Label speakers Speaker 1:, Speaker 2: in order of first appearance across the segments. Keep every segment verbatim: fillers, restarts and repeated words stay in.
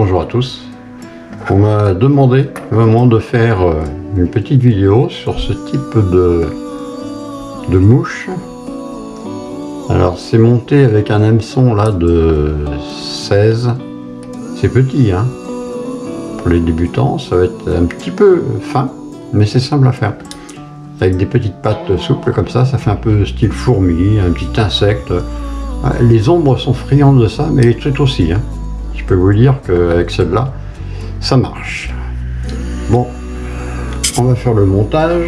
Speaker 1: bonjour à tous. On m'a demandé vraiment de faire une petite vidéo sur ce type de, de mouche. Alors c'est monté avec un hameçon là de seize. C'est petit hein. Pour les débutants, ça va être un petit peu fin, mais c'est simple à faire. Avec des petites pattes souples comme ça, ça fait un peu style fourmi, un petit insecte. Les ombres sont friandes de ça, mais les trucs aussi. Hein. Je peux vous dire qu'avec celle-là, ça marche. Bon, on va faire le montage.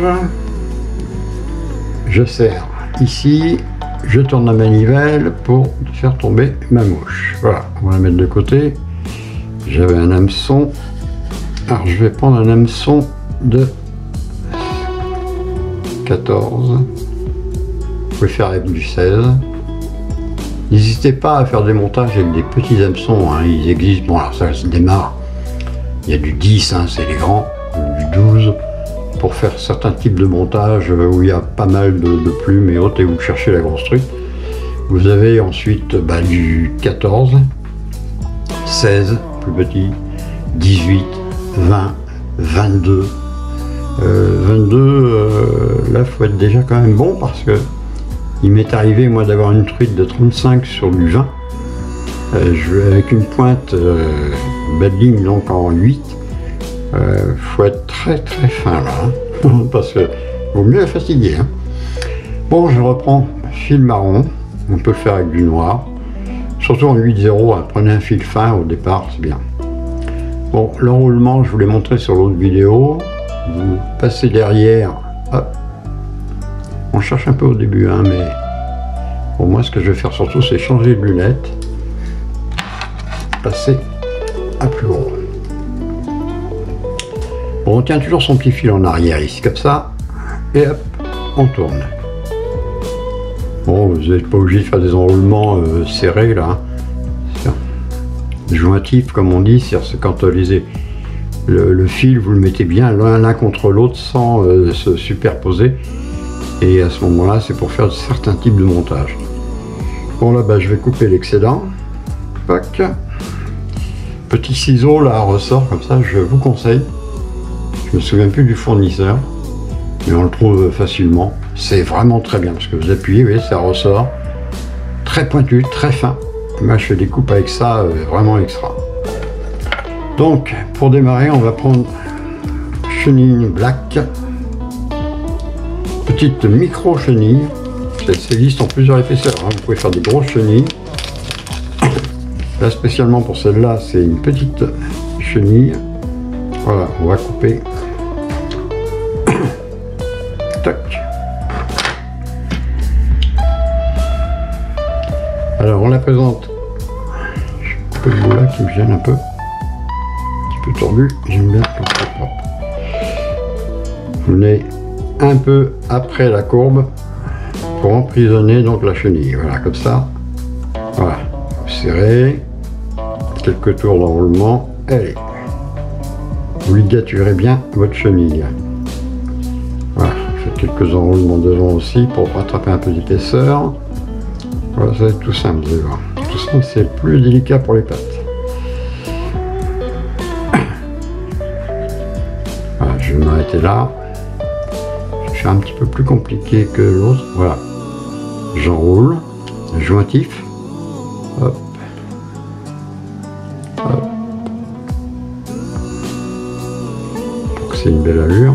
Speaker 1: Je serre ici, je tourne la manivelle pour faire tomber ma mouche. Voilà, on va la mettre de côté. J'avais un hameçon. Alors je vais prendre un hameçon de quatorze. Vous pouvez faire avec du seize. N'hésitez pas à faire des montages avec des petits hameçons, hein, ils existent. Bon alors ça se démarre. Il y a du dix, hein, c'est les grands, du douze, pour faire certains types de montages où il y a pas mal de, de plumes et autres, et vous cherchez la grosse truc. Vous avez ensuite bah, du quatorze, seize, plus petit, dix-huit, vingt, vingt-deux. Euh, vingt-deux, euh, là faut être déjà quand même bon parce que il m'est arrivé moi d'avoir une truite de trente-cinq sur du vingt. Euh, je, avec une pointe euh, belle ligne donc en huit. Euh, faut être très très fin là, hein, parce que vaut mieux la fatiguer. Hein. Bon, je reprends fil marron, on peut le faire avec du noir, surtout en huit zéro, hein, prenez un fil fin au départ, c'est bien. Bon, l'enroulement, je vous l'ai montré sur l'autre vidéo, vous passez derrière, hop. On cherche un peu au début, hein, mais pour moi, ce que je vais faire surtout, c'est changer de lunettes, passer à plus haut. Bon, on tient toujours son petit fil en arrière, ici, comme ça, et hop, on tourne. Bon, vous n'êtes pas obligé de faire des enroulements euh, serrés, là. Jointif, comme on dit, c'est quand euh, les, le, le fil, vous le mettez bien l'un contre l'autre sans euh, se superposer. Et à ce moment-là, c'est pour faire certains types de montage. Bon, là, bah, je vais couper l'excédent. Petit ciseau, là, ressort comme ça, je vous conseille. Je me souviens plus du fournisseur, mais on le trouve facilement. C'est vraiment très bien, parce que vous appuyez, vous voyez, ça ressort. Très pointu, très fin. Moi, je fais des coupes avec ça, euh, vraiment extra. Donc, pour démarrer, on va prendre chenille black. Petite micro chenille, c'est lisse en plusieurs épaisseurs, hein. Vous pouvez faire des grosses chenilles. Là spécialement pour celle-là, c'est une petite chenille. Voilà, on va couper. Tac. Alors on la présente. Je coupe le bout là qui me gêne un peu. Un petit peu tordu, j'aime bien comme ça propre. Vous venez un peu après la courbe pour emprisonner donc la chenille, voilà comme ça, voilà, vous serrez, quelques tours d'enroulement, allez, vous ligaturez bien votre chenille, voilà, faites quelques enroulements devant aussi pour rattraper un peu d'épaisseur, voilà, ça va être tout simple, vous allez voir, tout ça c'est plus délicat pour les pattes. Voilà, je vais m'arrêter là. C'est un petit peu plus compliqué que l'autre. Voilà, j'enroule, jointif, hop, hop, pour que c'est une belle allure.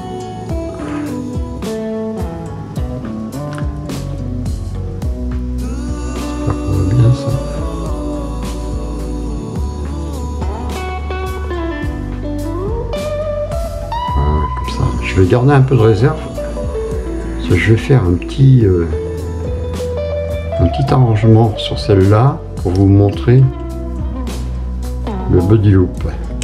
Speaker 1: J'espère qu'on voit bien ça. Voilà, comme ça. Je vais garder un peu de réserve. Je vais faire un petit, euh, un petit arrangement sur celle-là pour vous montrer le body loop.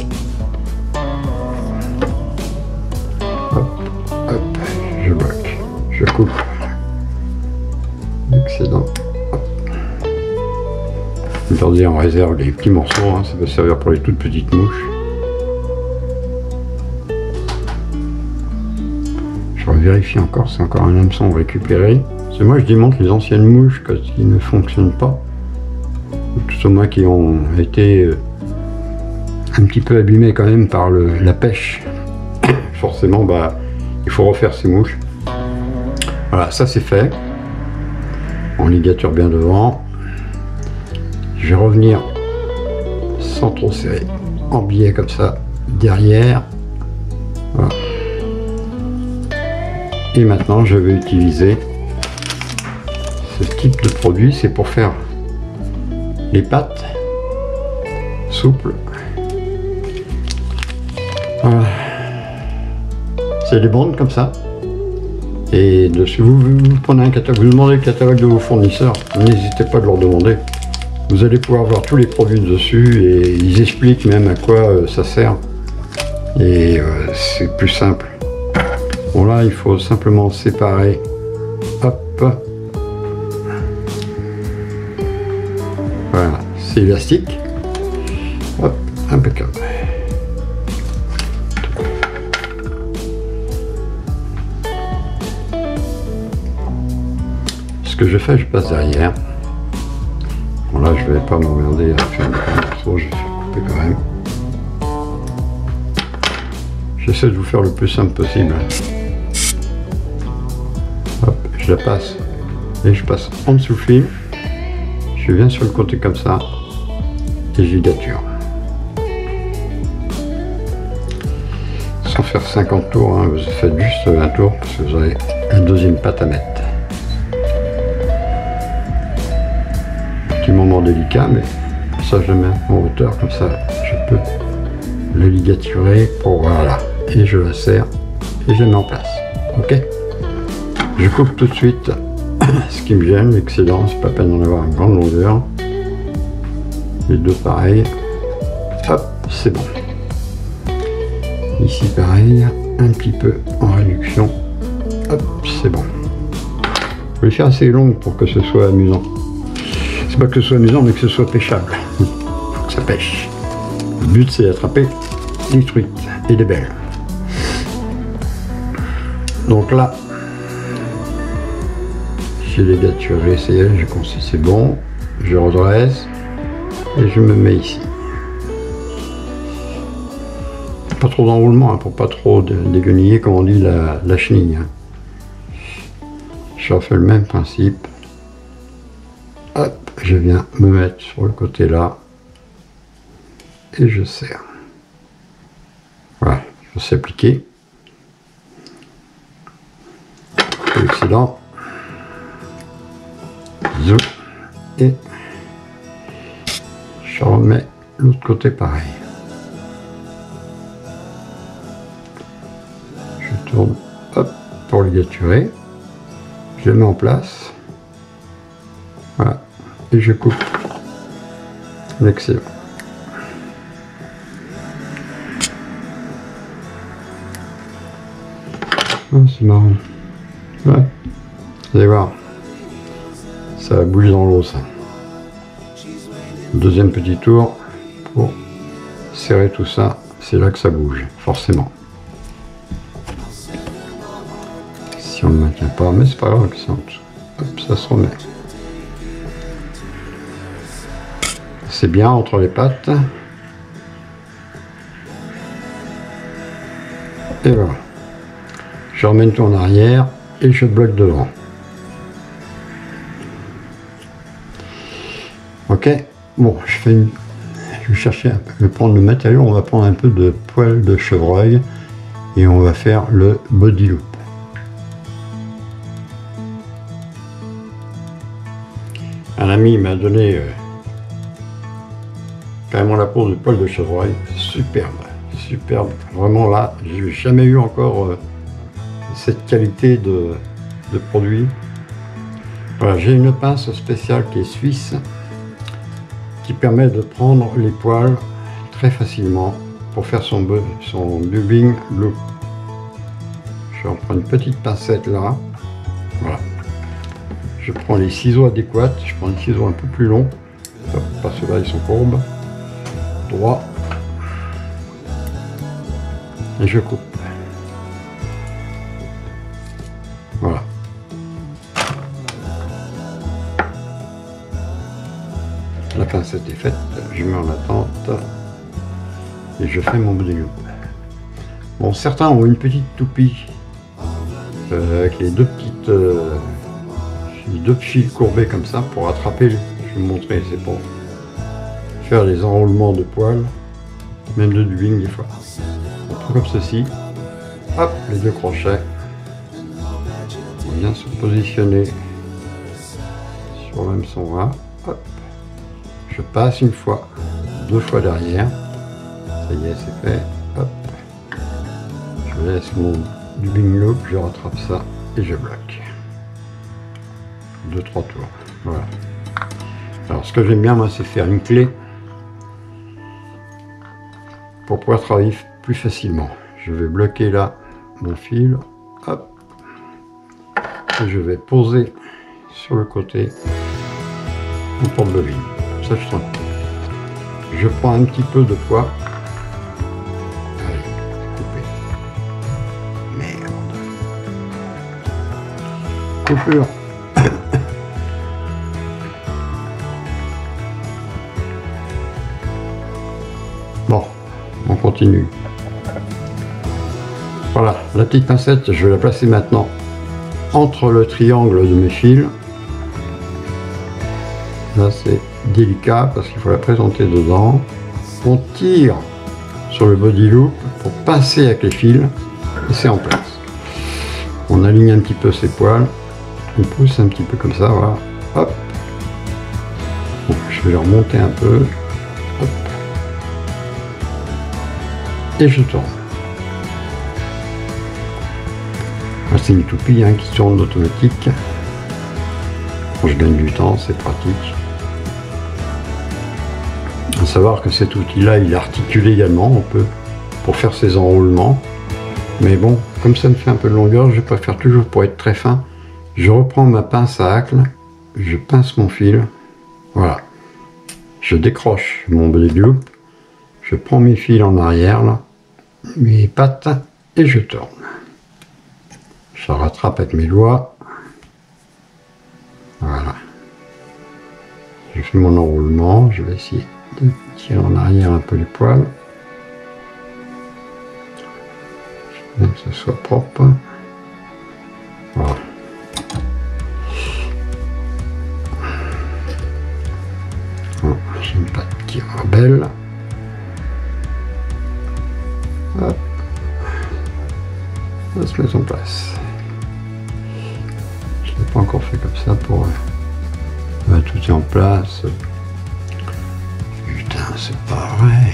Speaker 1: Hop, hop, je bloque, je coupe l'excédent. Gardez en réserve les petits morceaux, hein, ça peut servir pour les toutes petites mouches. Je vérifie encore, c'est encore un hameçon récupéré. C'est moi je démonte les anciennes mouches quand ils ne fonctionnent pas, ou tout au moins qui ont été un petit peu abîmé quand même par le, la pêche. Forcément, bah, il faut refaire ces mouches. Voilà, ça c'est fait. On ligature bien devant. Je vais revenir sans trop serrer, en biais comme ça, derrière. Voilà. Et maintenant, je vais utiliser ce type de produit. C'est pour faire les pâtes souples. Voilà. C'est des bandes comme ça. Et dessus, vous, vous prenez un catalogue, vous demandez le catalogue de vos fournisseurs. N'hésitez pas à leur demander. Vous allez pouvoir voir tous les produits dessus et ils expliquent même à quoi euh, ça sert. Et euh, c'est plus simple. Bon là, il faut simplement séparer. Hop. Voilà, c'est élastique. Hop, impeccable. Ce que je fais, je passe derrière. Bon là, je vais pas m'emmerder à faire un morceau, je vais faire couper quand même. J'essaie de vous faire le plus simple possible. Hop, je la passe. Et je passe en dessous le film. Je viens sur le côté comme ça. Et je ligature. Sans faire cinquante tours, hein, vous faites juste un tour parce que vous avez la deuxième pâte à mettre. Petit moment délicat, mais ça je le mets en hauteur, comme ça je peux le ligaturer pour voilà. Et je la serre et je la mets en place. Ok. Je coupe tout de suite ce qui me gêne, l'excédent, c'est pas la peine d'en avoir une grande longueur. Les deux pareils. Hop, c'est bon. Ici pareil, un petit peu en réduction. Hop, c'est bon. Je vais le faire assez long pour que ce soit amusant. C'est pas que ce soit amusant, mais que ce soit pêchable. Il faut que ça pêche. Le but, c'est d'attraper les truites et les belles. Donc là, j'ai ligaturé, j'ai conçu, c'est bon. Je redresse et je me mets ici. Pas trop d'enroulement, hein, pour pas trop dégueniller, comme on dit, la, la chenille. Hein. Je refais le même principe. Hop, je viens me mettre sur le côté là et je serre. Voilà, je sais appliquer. L'excédent. Zoom. Et je remets l'autre côté pareil. Je tourne, hop, pour ligaturer. Je le mets en place. Voilà. Et je coupe l'excédent. Oh, c'est marrant. Ouais. Vous allez voir. Ça bouge dans l'eau, ça. Deuxième petit tour pour serrer tout ça. C'est là que ça bouge, forcément. Si on ne le maintient pas, mais c'est pas grave que ça en dessous. Hop, ça se remet. C'est bien entre les pattes. Et voilà. Je remène tout en arrière et je bloque devant. Ok. Bon, je fais une... je vais chercher un peu, je vais prendre le matériau. On va prendre un peu de poil de chevreuil et on va faire le body loop. Un ami m'a donné euh, carrément la peau de poil de chevreuil, superbe, superbe. Vraiment là, j'ai jamais eu encore euh, cette qualité de, de produit. Voilà, j'ai une pince spéciale qui est suisse, qui permet de prendre les poils très facilement pour faire son, son bubbing loop. Je vais en prendre une petite pincette là, voilà. Je prends les ciseaux adéquats, je prends des ciseaux un peu plus longs, pas ceux-là, ils sont courbes, droit, et je coupe. Voilà. La pincette est faite, je mets en attente, et je fais mon body loop. Bon, certains ont une petite toupie euh, avec les deux petites euh, les deux fils courbés comme ça pour attraper. Je vais vous montrer, c'est pour faire les enroulements de poils, même de dubbing des fois. On prend comme ceci, hop, les deux crochets. On vient se positionner sur l'hameçon là, hop. Je passe une fois, deux fois derrière. Ça y est, c'est fait. Hop. Je laisse mon dubbing loop, je rattrape ça et je bloque. Deux, trois tours. Voilà. Alors ce que j'aime bien moi, c'est faire une clé pour pouvoir travailler plus facilement. Je vais bloquer là mon fil. Hop. Et je vais poser sur le côté mon porte-bobine. Ça je sens. Je prends un petit peu de poids. Allez, couper. Merde. Coupure. Bon, on continue. Voilà, la petite pincette, je vais la placer maintenant entre le triangle de mes fils. Là c'est délicat parce qu'il faut la présenter dedans. On tire sur le body loop pour passer avec les fils et c'est en place. On aligne un petit peu ses poils, on pousse un petit peu comme ça, voilà. Hop. Bon, je vais le remonter un peu. Hop. Et je tourne. C'est une toupie hein, qui tourne automatique. Quand je gagne du temps, c'est pratique. À savoir que cet outil-là, il est articulé également, on peut, pour faire ses enroulements. Mais bon, comme ça me fait un peu de longueur, je préfère toujours pour être très fin. Je reprends ma pince à hacle, je pince mon fil, voilà. Je décroche mon body loop, je prends mes fils en arrière, là, mes pattes, et je tourne. Je rattrape avec mes doigts. Voilà. Je fais mon enroulement, je vais essayer de tirer en arrière un peu les poils. Je veux que ce soit propre. Voilà. Bon, j'ai une patte qui rebelle. Hop. Ça se met en place. Je ne l'ai pas encore fait comme ça pour... Euh, tout est en place. Putain, c'est pas vrai.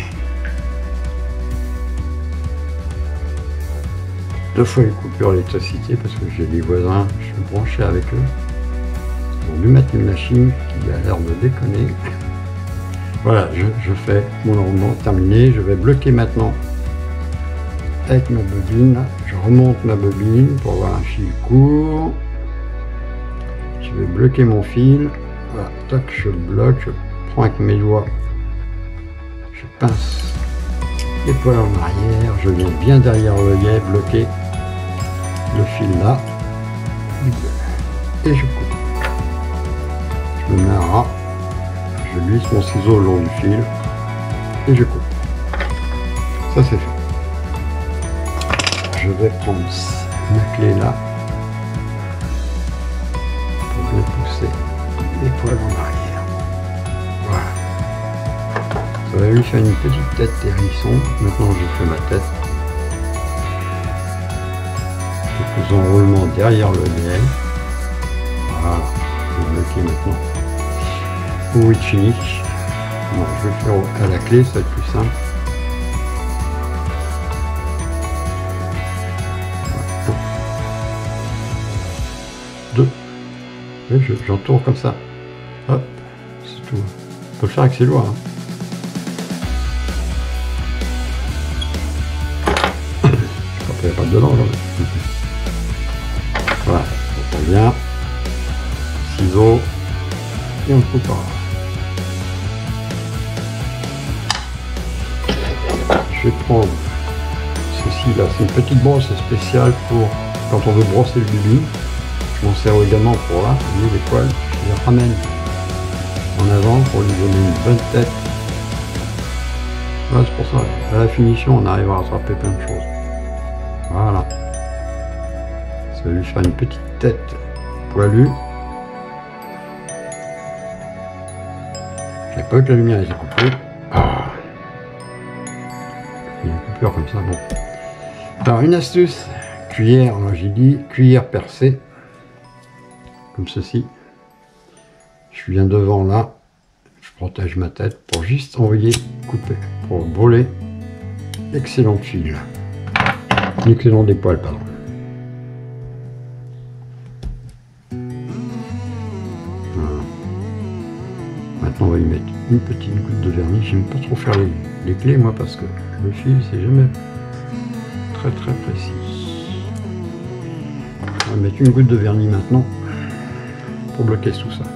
Speaker 1: Deux fois les coupures d'électricité parce que j'ai des voisins, je suis branché avec eux. Ils ont dû mettre une machine qui a l'air de déconner. Voilà, je, je fais mon enroulement terminé. Je vais bloquer maintenant avec ma bobine. Je remonte ma bobine pour avoir un fil court. Je vais bloquer mon fil. Voilà, tac, je bloque, je prends avec mes doigts, je pince les poils en arrière, je viens bien derrière l'œillet, bloquer le fil là, et je coupe. Je me mets un ras, je glisse mon ciseau le long du fil, et je coupe. Ça c'est fait. Je vais prendre ma clé là, pour bien pousser les poils en arrière. Voilà. Ça va lui faire une petite tête hérisson. Maintenant je fais ma tête. Quelques enroulements derrière le nez. Voilà. Je vais bloquer maintenant. Au finish. Bon, je vais le faire à la clé, ça va être plus simple. Deux. J'entoure comme ça. Hop, c'est tout. On peut le faire avec ses doigts. Hein. Je crois qu'il n'y a pas de dedans. Là. Voilà, on revient. Ciseaux. Et on coupe. Je vais prendre ceci là. C'est une petite brosse spéciale pour quand on veut brosser le bubine. Je m'en sers également pour là, les poils, je les ramène en avant pour lui donner une bonne tête. Ouais, c'est pour ça, à la finition, on arrive à rattraper plein de choses. Voilà. Ça va lui faire une petite tête poilue. J'ai pas eu que la lumière était coupée. Ah. Il y a une coupure comme ça, bon. Alors, une astuce, cuillère, moi j'ai dit, cuillère percée, comme ceci. Je viens devant là, je protège ma tête pour juste envoyer couper, pour brûler l'excellent fil. L'excellent des poils, pardon. Voilà. Maintenant on va y mettre une petite goutte de vernis. J'aime pas trop faire les, les clés moi parce que le fil c'est jamais très très précis. On va mettre une goutte de vernis maintenant pour bloquer tout ça.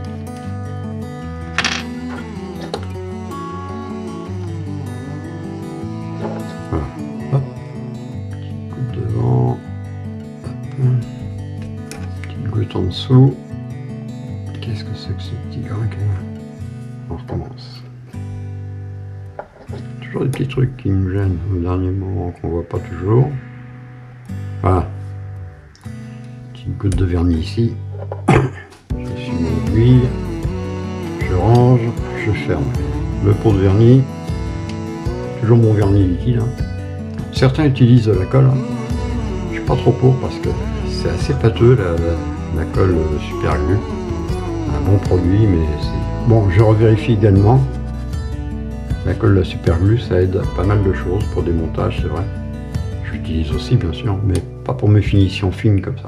Speaker 1: Voilà. Hop. Petite goutte devant. Hop. Petite goutte en dessous. Qu'est-ce que c'est que ce petit grain? On recommence. Toujours des petits trucs qui me gênent au dernier moment qu'on voit pas toujours. Voilà. Petite goutte de vernis ici. Je suis mon aiguille. Je range. Je ferme. Le pot de vernis. Toujours mon vernis liquide. Hein. Certains utilisent de la colle. Hein. Je suis pas trop pour parce que c'est assez pâteux la, la, la colle super glue. Un bon produit, mais c'est... Bon, je revérifie également. La colle la super glue, ça aide à pas mal de choses pour des montages, c'est vrai. J'utilise aussi, bien sûr, mais pas pour mes finitions fines comme ça.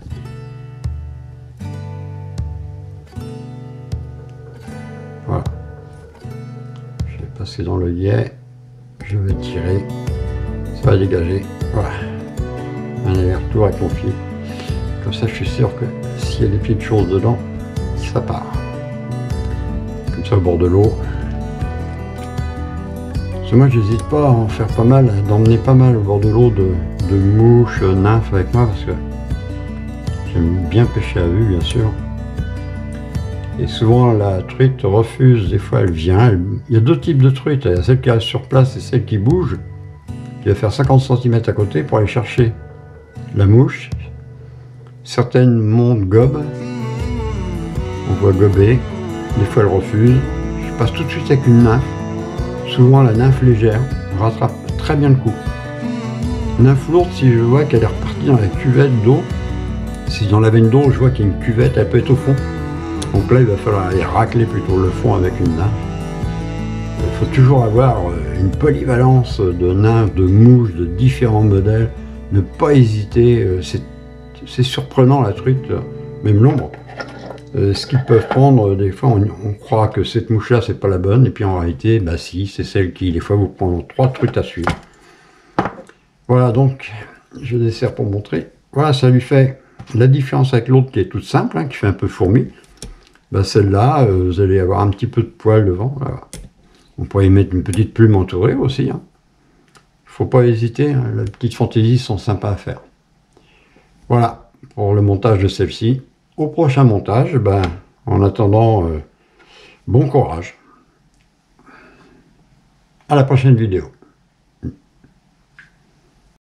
Speaker 1: Voilà. Je vais passer dans le guet. Je vais tirer. Ça va dégager. Voilà. Un aller-retour avec mon fil. Comme ça, je suis sûr que s'il y a des petites choses dedans, ça part. Comme ça, au bord de l'eau. Parce que moi, j'hésite pas à en faire pas mal, d'emmener pas mal au bord de l'eau de, de mouches, nymphes avec moi, parce que j'aime bien pêcher à vue, bien sûr. Et souvent, la truite refuse, des fois, elle vient. Elle... Il y a deux types de truites. Il y a celle qui reste sur place et celle qui bouge, qui va faire cinquante centimètres à côté pour aller chercher la mouche. Certaines montent gobent. On voit gober. Des fois, elle refuse. Je passe tout de suite avec une nymphe. Souvent, la nymphe légère rattrape très bien le coup. Nymphe lourde, si je vois qu'elle est repartie dans la cuvette d'eau, si dans la veine d'eau, je vois qu'il y a une cuvette, elle peut être au fond. Donc là, il va falloir aller racler plutôt le fond avec une nymphe. Il faut toujours avoir une polyvalence de nymphes, de mouches, de différents modèles. Ne pas hésiter. C'est surprenant la truite, même l'ombre. Euh, ce qu'ils peuvent prendre, des fois on, on croit que cette mouche là c'est pas la bonne, et puis en réalité, bah si, c'est celle qui des fois vous prend trois truites à suivre. Voilà, donc je desserre pour montrer. Voilà, ça lui fait la différence avec l'autre qui est toute simple, hein, qui fait un peu fourmi. Bah celle-là, euh, vous allez avoir un petit peu de poil devant. Voilà. On pourrait y mettre une petite plume entourée aussi. Hein. Faut pas hésiter, hein, les petites fantaisies sont sympas à faire. Voilà, pour le montage de celle-ci. Au prochain montage, ben, en attendant, euh, bon courage. À la prochaine vidéo.